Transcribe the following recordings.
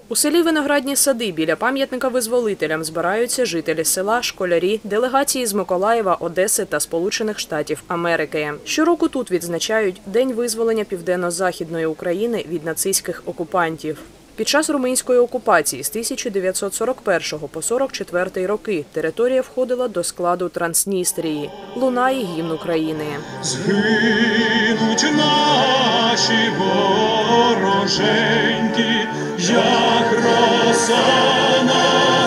У селі Виноградні Сади біля пам'ятника визволителям збираються жителі села, школярі, делегації з Миколаєва, Одеси та Сполучених Штатів Америки. Щороку тут відзначають День визволення Південно-Західної України від нацистських окупантів. Під час румунської окупації з 1941 по 1944 роки територія входила до складу Трансністрії. Лунає гімн України. Згинуть наші вороженьки, як роса на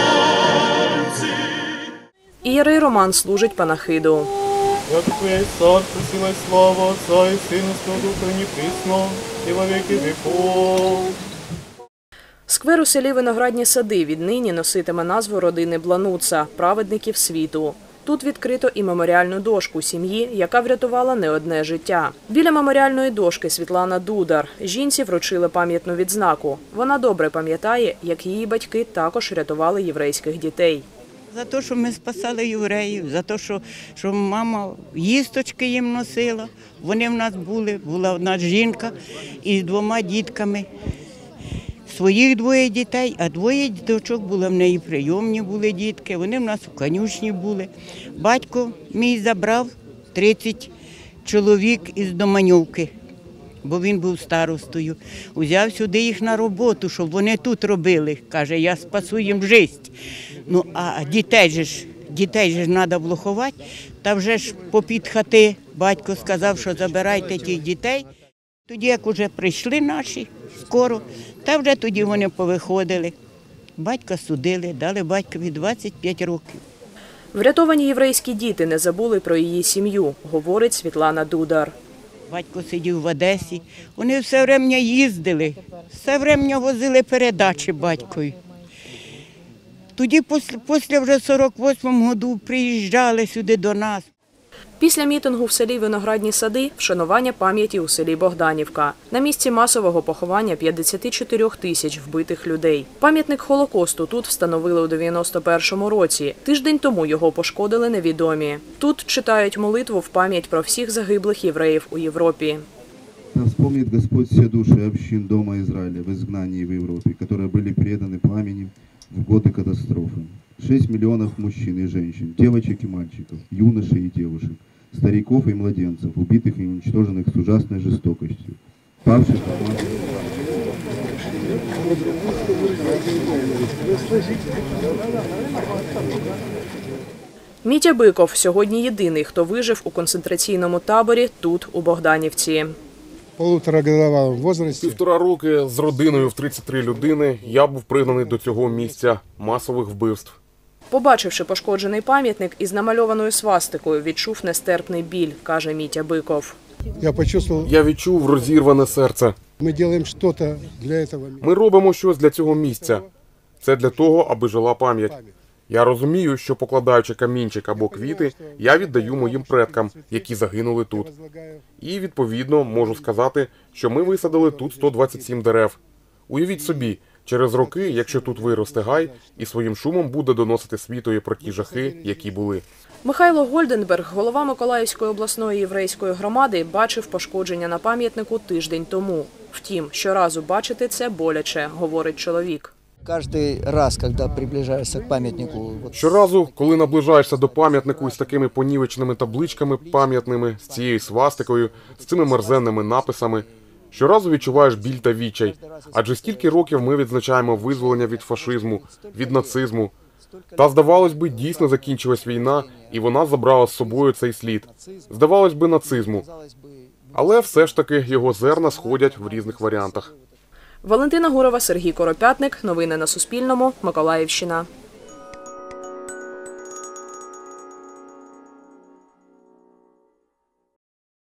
сонці. Ієрей Роман служить панахиду. Як Твоє царство, сила й слава Отця і Сина, Святого Духа, нині присно, і во віки віков. Сквер у селі Виноградні Сади віднині носитиме назву родини Блануца – праведників світу. Тут відкрито і меморіальну дошку сім'ї, яка врятувала не одне життя. Біля меморіальної дошки Світлана Дудар. Жінці вручили пам'ятну відзнаку. Вона добре пам'ятає, як її батьки також рятували єврейських дітей. За те, що ми спасали євреїв, за те, що мама їсточки їм носила. Вони в нас була одна жінка із 2 дітками. Своїх 2 дітей, а 2 діточок були в неї прийомні були дітки, вони в нас у конюшні були. Батько мій забрав 30 чоловік із Доманівки, бо він був старостою. Узяв сюди їх на роботу, щоб вони тут робили. Каже, я спасу їм життя. Ну, а дітей ж треба було ховати. Та вже ж попід хати батько сказав, що забирайте тих дітей. Тоді, як вже прийшли наші, скоро, та вже тоді вони повиходили. Батька судили, дали батькові 25 років. Врятовані єврейські діти не забули про її сім'ю, говорить Світлана Дудар. Батько сидів в Одесі, вони все время їздили, все время возили передачі батькові. Тоді, після вже 48-му році, приїжджали сюди до нас. Після мітингу в селі Виноградні Сади – вшанування пам'яті у селі Богданівка. На місці масового поховання 54 тисяч вбитих людей. Пам'ятник Холокосту тут встановили у 91-му році. Тиждень тому його пошкодили невідомі. Тут читають молитву в пам'ять про всіх загиблих євреїв у Європі. Да вспомнит Господь все души общин дома Израиля в изгнании в Европе, которые были преданы пламени в годы катастрофы. 6 миллионов мужчин и женщин, девочек и мальчиков, юношей и девушек, стариков и младенцев, убитых и уничтоженных с ужасной жестокостью, павших от магии. Мітя Биков сьогодні єдиний, хто вижив у концентраційному таборі тут, у Богданівці. Півтора роки з родиною в 33 людини я був пригнаний до цього місця масових вбивств. Побачивши пошкоджений пам'ятник із намальованою свастикою, відчув нестерпний біль, каже Мітя Биков. Я відчув розірване серце. Ми робимо щось для цього місця. Це для того, аби жила пам'ять. Я розумію, що покладаючи камінчик або квіти, я віддаю моїм предкам, які загинули тут. І, відповідно, можу сказати, що ми висадили тут 127 дерев. Уявіть собі, через роки, якщо тут виросте гай, і своїм шумом буде доносити світові про ті жахи, які були. Михайло Гольденберг, голова Миколаївської обласної єврейської громади, бачив пошкодження на пам'ятнику тиждень тому. Втім, щоразу бачити це боляче, говорить чоловік. Щоразу, коли наближаєшся до пам'ятнику із такими понівеченими табличками пам'ятними, з цією свастикою, з цими мерзенними написами, щоразу відчуваєш біль та відчай. Адже стільки років ми відзначаємо визволення від фашизму, від нацизму. Та, здавалось би, дійсно закінчилась війна, і вона забрала з собою цей слід. Здавалось би, нацизму. Але все ж таки його зерна сходять в різних варіантах. Валентина Гурова, Сергій Коропятник. Новини на Суспільному. Миколаївщина.